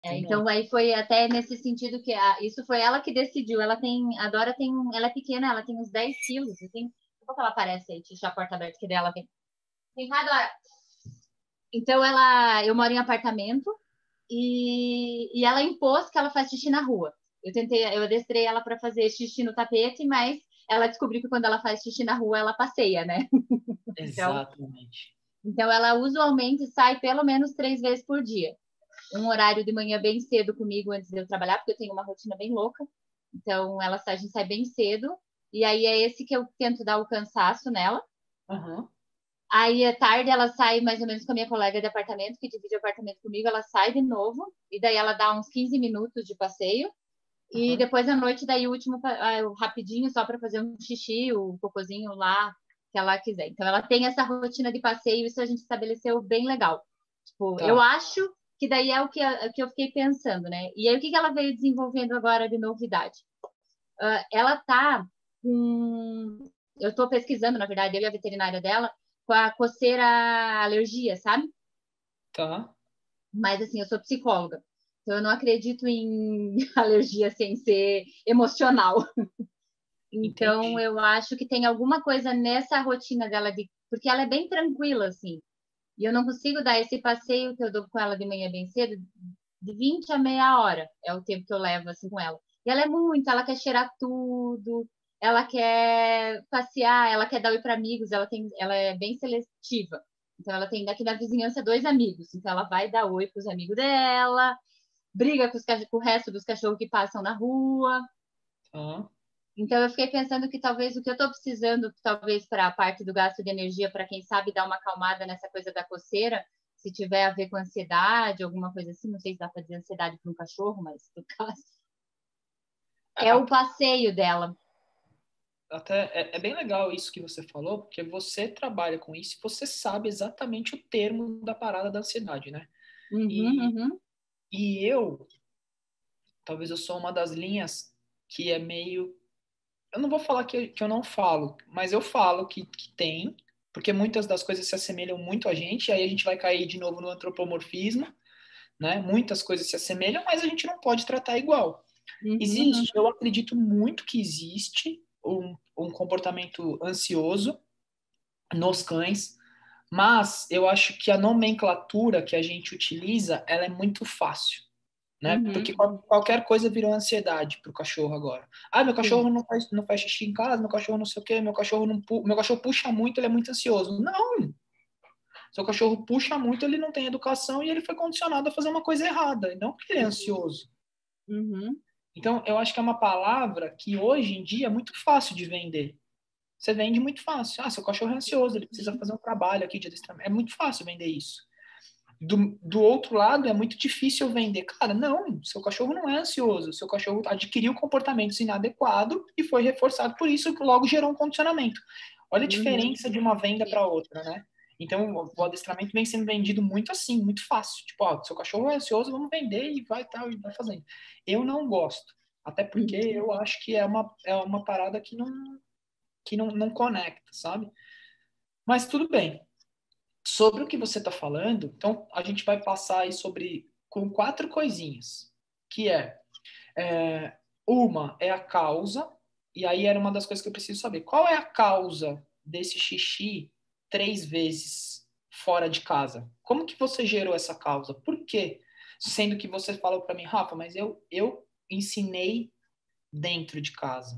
Então aí foi até nesse sentido que isso foi ela que decidiu. A Dora ela é pequena, ela tem uns 10 quilos. Assim, como ela aparece aí? Deixa a porta aberta que dela vem cá, Dora. Então eu moro em apartamento e ela impôs que ela faz xixi na rua. Eu adestrei ela para fazer xixi no tapete, mas ela descobriu que quando ela faz xixi na rua, ela passeia, né? Exatamente. Então ela usualmente sai pelo menos 3 vezes por dia. Um horário de manhã bem cedo comigo antes de eu trabalhar, porque eu tenho uma rotina bem louca. Então a gente sai bem cedo. E aí é esse que eu tento dar o cansaço nela. Uhum. Aí, à tarde, ela sai mais ou menos com a minha colega de apartamento, que divide o apartamento comigo, ela sai de novo, e daí ela dá uns 15 minutos de passeio, e depois à noite, daí o último, rapidinho, só para fazer um xixi, o cocôzinho lá, que ela quiser. Então, ela tem essa rotina de passeio, isso a gente estabeleceu bem legal. Tipo, eu acho que daí é o que eu fiquei pensando, né? E aí, o que ela veio desenvolvendo agora de novidade? Ela tá com... Eu estou pesquisando, na verdade, eu e a veterinária dela, com a coceira alergia, sabe? Tá. Mas, assim, eu sou psicóloga, então eu não acredito em alergia sem ser emocional. Então, Entendi. eu acho que tem alguma coisa nessa rotina dela, porque ela é bem tranquila, assim. E eu não consigo dar esse passeio que eu dou com ela de manhã bem cedo, de 20 a meia hora, é o tempo que eu levo, assim, com ela. E ela quer cheirar tudo, ela quer passear, ela quer dar oi para amigos, ela é bem seletiva. Então, ela tem daqui na vizinhança 2 amigos. Então, ela vai dar oi para os amigos dela, briga com o resto dos cachorros que passam na rua. Tá. Então, eu fiquei pensando que talvez o que eu estou precisando, talvez para a parte do gasto de energia, para quem sabe dar uma acalmada nessa coisa da coceira, se tiver a ver com ansiedade, alguma coisa assim, não sei se dá para dizer ansiedade para um cachorro, mas no caso, é o Até, passeio dela. até é bem legal isso que você falou, porque você trabalha com isso e você sabe exatamente o termo da parada da ansiedade, né? Uhum, E, uhum. e talvez eu sou uma das linhas que é meio. Eu não vou falar que eu não falo, mas eu falo que tem, porque muitas das coisas se assemelham muito a gente, e aí a gente vai cair de novo no antropomorfismo, né? Muitas coisas se assemelham, mas a gente não pode tratar igual. Uhum, Existe, uhum. eu acredito muito que existe um comportamento ansioso nos cães, mas eu acho que a nomenclatura que a gente utiliza, ela é muito fácil, né? Porque Uhum. qualquer coisa virou ansiedade para o cachorro agora. Ah, meu Sim. cachorro não faz xixi em casa, meu cachorro não sei o quê, meu cachorro puxa muito, ele é muito ansioso. Não! Seu cachorro puxa muito, ele não tem educação e ele foi condicionado a fazer uma coisa errada, e não porque ele é ansioso. Uhum. Então, eu acho que é uma palavra que hoje em dia é muito fácil de vender. Você vende muito fácil. Ah, seu cachorro é ansioso, ele precisa fazer um trabalho aqui de adestramento. É muito fácil vender isso. Do outro lado, é muito difícil vender. Cara, não, seu cachorro não é ansioso. Seu cachorro adquiriu comportamentos inadequados e foi reforçado por isso, que logo gerou um condicionamento. Olha a Uhum. diferença de uma venda Sim. para outra, né? Então, o adestramento vem sendo vendido muito assim, muito fácil. Tipo, ó, seu cachorro é ansioso, vamos vender e vai tal, e vai fazendo. Eu não gosto. Até porque Uhum. eu acho que é uma parada que não conecta, sabe? Mas tudo bem. Sobre o que você está falando, então a gente vai passar aí com 4 coisinhas, que uma é a causa, e aí era uma das coisas que eu preciso saber. Qual é a causa desse xixi 3 vezes fora de casa? Como que você gerou essa causa? Por quê? Sendo que você falou para mim, Rafa, mas eu ensinei dentro de casa.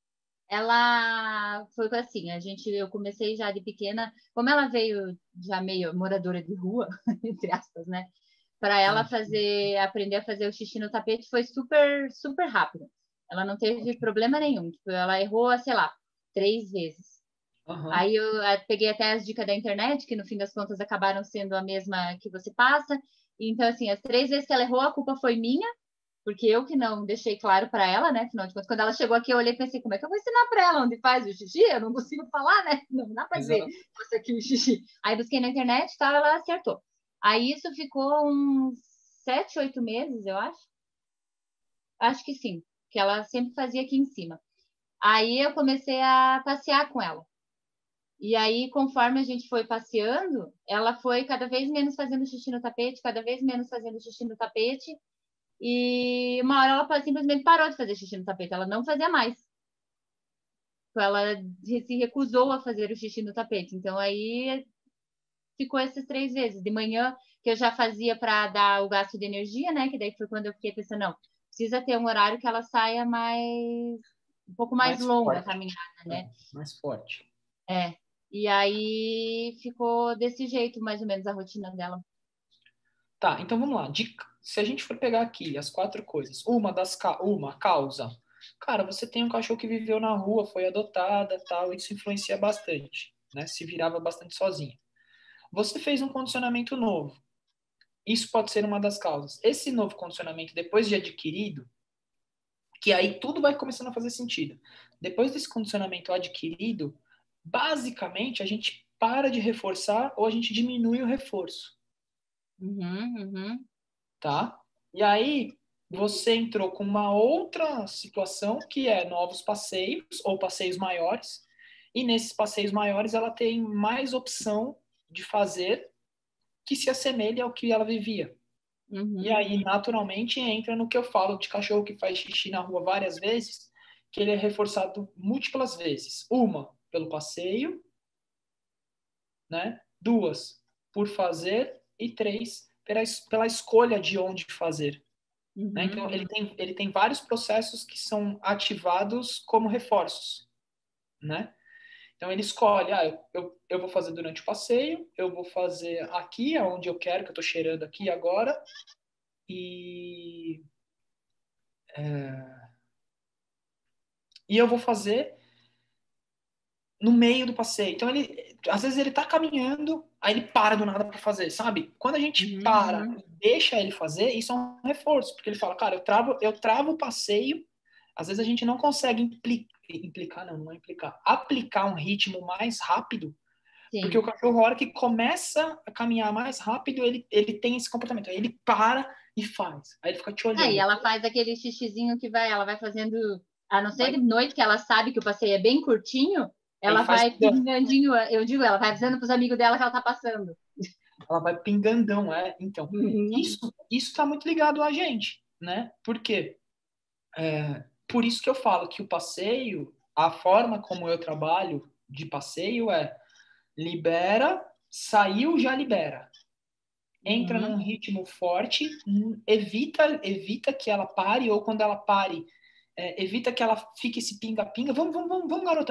Ela foi assim, eu comecei já de pequena, como ela veio já meio moradora de rua, entre aspas, né? Para ela Ah, aprender a fazer o xixi no tapete foi super, super rápido. Ela não teve problema nenhum. Tipo, ela errou, sei lá, 3 vezes. aham, Aí eu peguei até as dicas da internet, que no fim das contas acabaram sendo a mesma que você passa. Então, assim, as 3 vezes que ela errou, a culpa foi minha, porque eu que não deixei claro para ela, né? Afinal de contas, quando ela chegou aqui, eu olhei e pensei, como é que eu vou ensinar para ela onde faz o xixi? Eu não consigo falar, né? Não dá para dizer, exato. faça aqui o xixi. Aí busquei na internet e tal, ela acertou. Aí isso ficou uns 7, 8 meses, eu acho. Acho que sim, que ela sempre fazia aqui em cima. Aí eu comecei a passear com ela. E aí, conforme a gente foi passeando, ela foi cada vez menos fazendo xixi no tapete, cada vez menos fazendo xixi no tapete. E uma hora ela simplesmente parou de fazer xixi no tapete, ela não fazia mais. Ela se recusou a fazer o xixi no tapete. Então aí ficou essas 3 vezes. De manhã, que eu já fazia para dar o gasto de energia, né? Que daí foi quando eu fiquei pensando, não, precisa ter um horário que ela saia um pouco mais Mais longa a forte. caminhada, né? Mais forte. É. E aí ficou desse jeito, mais ou menos, a rotina dela. Tá, então vamos lá. Se a gente for pegar aqui as 4 coisas, uma causa. Cara, você tem um cachorro que viveu na rua, foi adotada, tal, isso influencia bastante, né? Se virava bastante sozinha. Você fez um condicionamento novo. Isso pode ser uma das causas. Esse novo condicionamento, depois de adquirido, que aí tudo vai começando a fazer sentido. Depois desse condicionamento adquirido, basicamente a gente para de reforçar ou a gente diminui o reforço. Tá? E aí você entrou com uma outra situação que é novos passeios ou passeios maiores. E nesses passeios maiores ela tem mais opção de fazer que se assemelhe ao que ela vivia. E aí, naturalmente, entra no que eu falo de cachorro que faz xixi na rua várias vezes, que ele é reforçado múltiplas vezes. Uma, pelo passeio, né? Duas, por fazer. E três, pela escolha de onde fazer. Né? Então, ele tem vários processos que são ativados como reforços. Né? Então, ele escolhe, eu vou fazer durante o passeio, eu vou fazer aqui, onde eu quero, que eu estou cheirando aqui agora, e eu vou fazer no meio do passeio. Então, às vezes ele tá caminhando, aí ele para do nada para fazer, sabe? Quando a gente para e deixa ele fazer, isso é um reforço, porque ele fala, cara, eu travo o passeio, às vezes a gente não consegue aplicar um ritmo mais rápido, Sim. porque o cachorro, a hora que começa a caminhar mais rápido, ele tem esse comportamento, aí ele para e faz, aí ele fica te olhando. E ela faz aquele xixizinho ela vai fazendo, a não ser de noite, que ela sabe que o passeio é bem curtinho, ela vai pingandinho, eu digo, ela vai avisando pros amigos dela que ela tá passando. Ela vai pingandão, Então, isso tá muito ligado a gente, né? Por quê? Por isso que eu falo que o passeio, a forma como eu trabalho de passeio é libera, saiu, já libera. Entra num ritmo forte, evita que ela pare, ou quando ela pare, evita que ela fique esse pinga-pinga. Vamos, garota.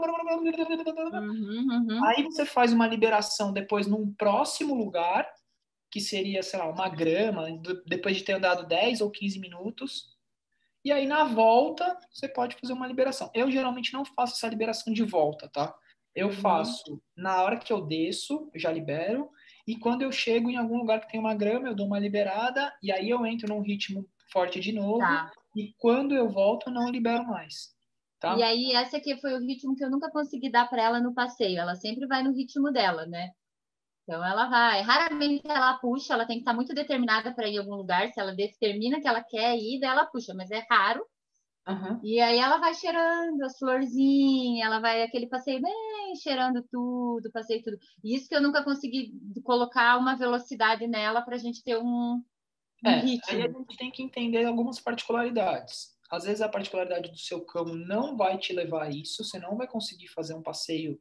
Aí você faz uma liberação depois num próximo lugar, que seria, sei lá, uma grama, depois de ter andado 10 ou 15 minutos. E aí, na volta, você pode fazer uma liberação. Eu geralmente não faço essa liberação de volta, tá? Eu faço na hora que eu desço, eu já libero. E quando eu chego em algum lugar que tem uma grama, eu dou uma liberada. E aí eu entro num ritmo forte de novo. Tá. E quando eu volto, eu não libero mais. Tá? E aí, esse aqui foi o ritmo que eu nunca consegui dar para ela no passeio. Ela sempre vai no ritmo dela, né? Então ela vai. Raramente ela puxa, ela tem que estar muito determinada para ir em algum lugar. Se ela determina que ela quer ir, daí ela puxa, mas é raro. E aí ela vai cheirando as florzinhas, ela vai aquele passeio bem cheirando tudo, passeio tudo. Isso que eu nunca consegui colocar uma velocidade nela para a gente ter um Aí a ritmo. gente tem que entender algumas particularidades. Às vezes a particularidade do seu cão não vai te levar a isso, você não vai conseguir fazer um passeio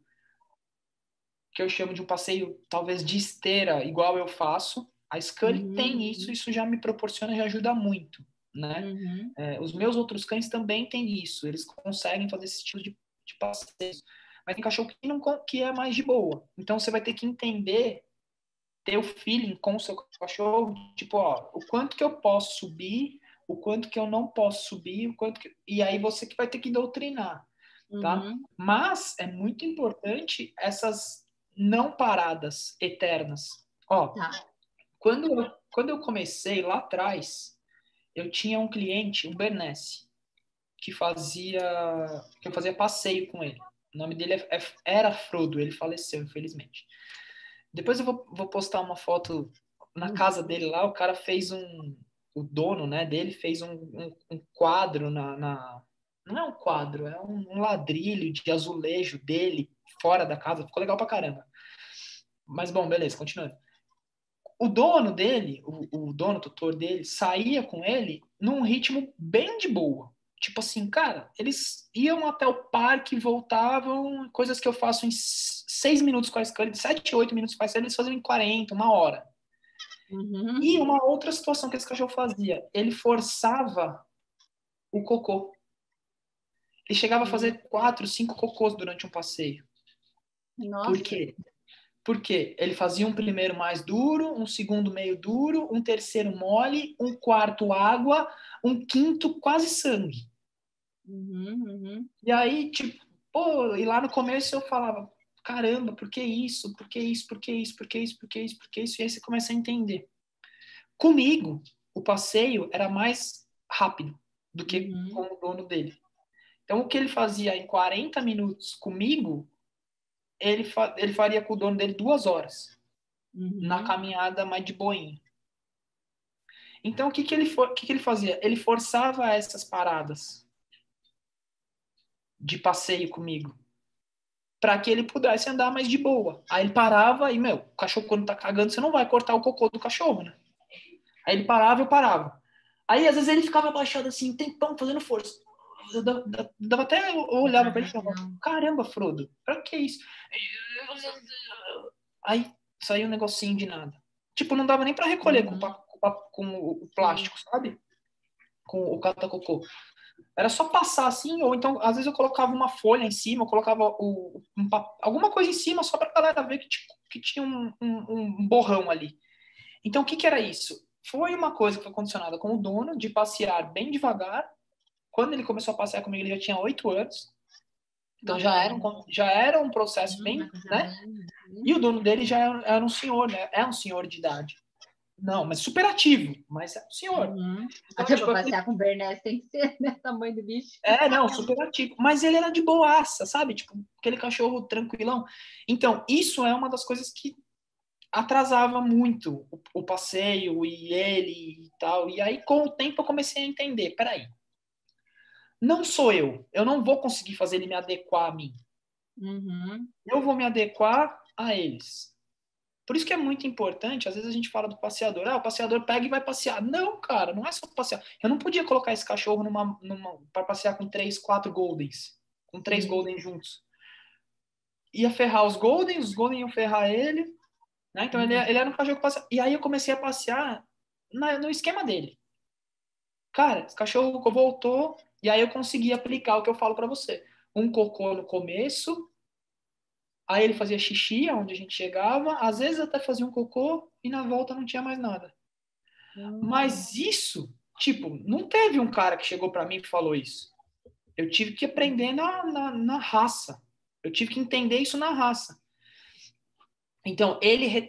que eu chamo de um passeio talvez de esteira, igual eu faço. A Scully tem isso já me proporciona, já ajuda muito, né? Os meus outros cães também têm isso, eles conseguem fazer esse tipo de passeio. Mas tem cachorro que é mais de boa. Então você vai ter que entender, ter o feeling com o seu cachorro, tipo, ó, o quanto que eu posso subir, o quanto que eu não posso subir, e aí você que vai ter que doutrinar, tá? Mas é muito importante essas não paradas eternas. Ó, Tá. quando eu comecei lá atrás, eu tinha um cliente, um Bernese, que eu fazia passeio com ele. O nome dele era Frodo, ele faleceu, infelizmente. Depois eu vou postar uma foto na casa dele lá, o cara fez o dono, né, dele fez um quadro não é um quadro, é um ladrilho de azulejo dele fora da casa, ficou legal pra caramba. Mas bom, beleza, continuando. O dono dele, o dono, tutor dele, saía com ele num ritmo bem de boa. Tipo assim, cara, eles iam até o parque, voltavam, coisas que eu faço em 6 minutos com a escala, de 7, 8 minutos com a escala, eles faziam em 40, uma hora. Uhum. E uma outra situação que esse cachorro fazia, ele forçava o cocô. Ele chegava a fazer 4, 5 cocôs durante um passeio. Por Nossa. quê? Porque ele fazia um primeiro mais duro, um segundo meio duro, um terceiro mole, um quarto água, um quinto quase sangue. Uhum, uhum. E aí, tipo, pô, e lá no começo eu falava, caramba, por que isso? Por que isso? Por que isso? Por que isso? Por que isso? Por que isso? E aí você começa a entender. Comigo, o passeio era mais rápido do que com Uhum. o dono dele. Então, o que ele fazia em 40 minutos comigo, ele faria com o dono dele 2 horas, na Uhum. caminhada mais de boinha. Então, o que ele fazia? Ele forçava essas paradas de passeio comigo, para que ele pudesse andar mais de boa. Aí ele parava e, meu, o cachorro quando tá cagando, você não vai cortar o cocô do cachorro, né? Aí ele parava, eu parava. Aí, às vezes, ele ficava abaixado assim, um tempão, fazendo força. Dava até, eu olhava pra ele e falava, caramba, Frodo, pra que isso? Aí saiu um negocinho de nada. Tipo, não dava nem pra recolher Uhum. com o plástico, sabe? Com o catacocô. Era só passar assim, ou então, às vezes eu colocava uma folha em cima, eu colocava alguma coisa em cima, só pra galera ver que tinha um borrão ali. Então, o que era isso? Foi uma coisa que foi condicionada com o dono, de passear bem devagar. Quando ele começou a passear comigo, ele já tinha 8 anos. Então, Nossa, já era um processo uma bem, coisa né? bem. E o dono dele já era um senhor, né? É um senhor de idade. Não, mas super ativo, mas é um senhor. Uhum. Então, Até para tipo, passear com o Bernese tem que ser, né? Tamanho do bicho. não, super ativo. Mas ele era de boaça, sabe? Tipo, aquele cachorro tranquilão. Então, isso é uma das coisas que atrasava muito o passeio e ele e tal. E aí, com o tempo, eu comecei a entender. Peraí, não sou eu. Eu não vou conseguir fazer ele me adequar a mim. Uhum. Eu vou me adequar a eles. Por isso que é muito importante, às vezes a gente fala do passeador, o passeador pega e vai passear. Não, cara, não é só passear. Eu não podia colocar esse cachorro para passear com 3, 4 Goldens, com 3 Goldens juntos. Ia ferrar os Golden iam ferrar ele, né? Então ele era um cachorro que passeava. E aí eu comecei a passear no esquema dele. Cara, esse cachorro voltou, e aí eu consegui aplicar o que eu falo para você. Um cocô no começo, aí ele fazia xixi onde a gente chegava, às vezes até fazia um cocô e na volta não tinha mais nada. Mas isso, tipo, não teve um cara que chegou para mim e falou isso. Eu tive que aprender na raça. Eu tive que entender isso na raça. Então,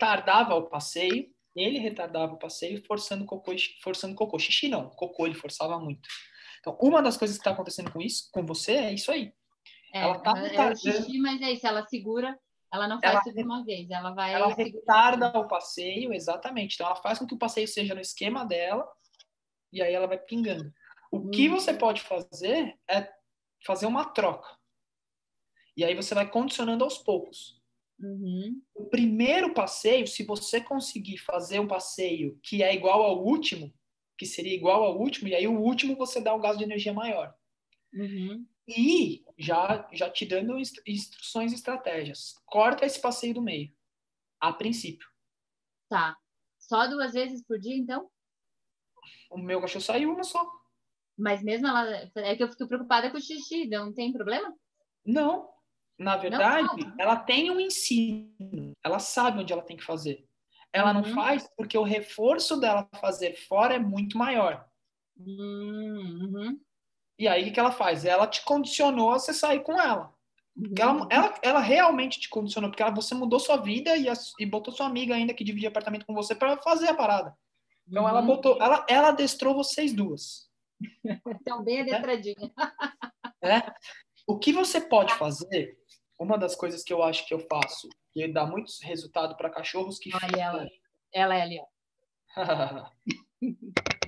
ele retardava o passeio forçando cocô. Xixi não, cocô ele forçava muito. Então, uma das coisas que está acontecendo com isso, com você, é isso aí. Ela tá É o retardando, xixi, mas é isso. Ela segura, ela não faz ela, tudo de uma vez. Ela ela vai segurando. retarda o passeio, exatamente. Então, ela faz com que o passeio seja no esquema dela, e aí ela vai pingando. O que Uhum. você pode fazer é fazer uma troca. E aí você vai condicionando aos poucos. Uhum. O primeiro passeio, se você conseguir fazer um passeio que é igual ao último, que seria igual ao último, e aí o último você dá um gasto de energia maior. Uhum. E já te dando instruções e estratégias. Corta esse passeio do meio, a princípio. Tá. Só 2 vezes por dia, então? O meu cachorro saiu uma só. Mas mesmo ela. É que eu fico preocupada com o xixi, não tem problema? Não. Na Não? verdade, Ah, tá. ela tem um ensino. Ela sabe onde ela tem que fazer. Ela não Uhum. faz porque o reforço dela fazer fora é muito maior. Uhum. E aí, o que ela faz? Ela te condicionou a você sair com ela. Uhum. Ela realmente te condicionou, porque você mudou sua vida e botou sua amiga ainda que dividia apartamento com você para fazer a parada. Então, Uhum. ela adestrou vocês duas. Então, bem Né? adestradinha. É. O que você pode fazer, uma das coisas que eu acho que eu faço, que dá muito resultado para cachorros que Olha ficam. ela. Ela é ali, ó.